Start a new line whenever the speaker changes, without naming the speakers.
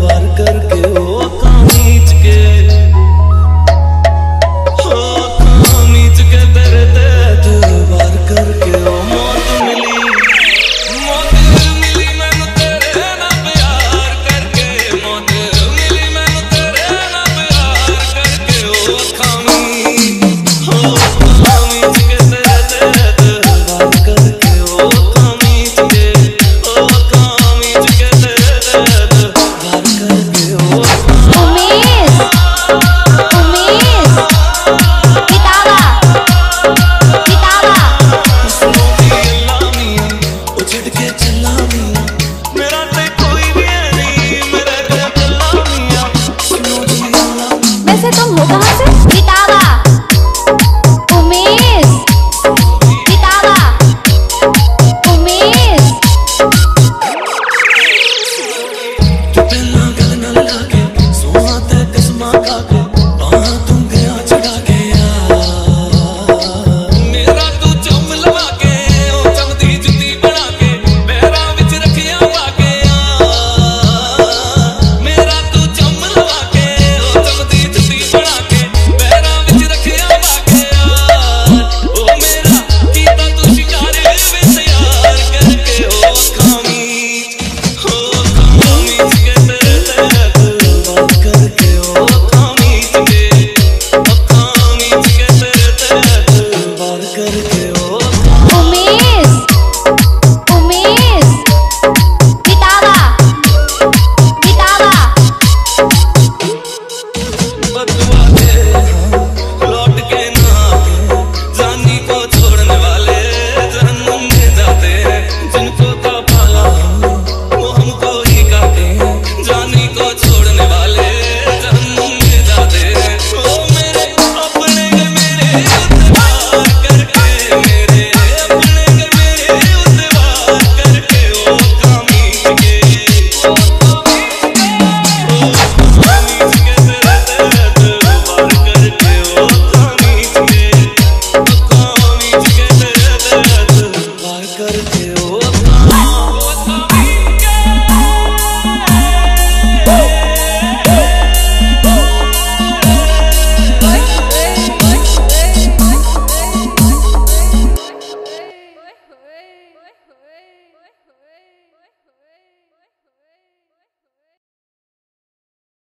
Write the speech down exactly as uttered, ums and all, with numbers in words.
वार करके ओ कामीच के ओ कामीच के तेरे ते वार करके ओ मौत मिली मौत मिली मैनू तेरे ना प्यार करके मौत मिली मैनू तेरे ना प्यार करके ओ कामी ओ कामीच के तेरे ते वार करके ओ कामीच के ओ कामीच के तेरे ते वार करके ओ
उमेश उमेश किताबा किताबा
के चला मिया मेरा ते कोई भी नहीं मेरा घर चला मिया
वैसे तुम हो कहाँ से?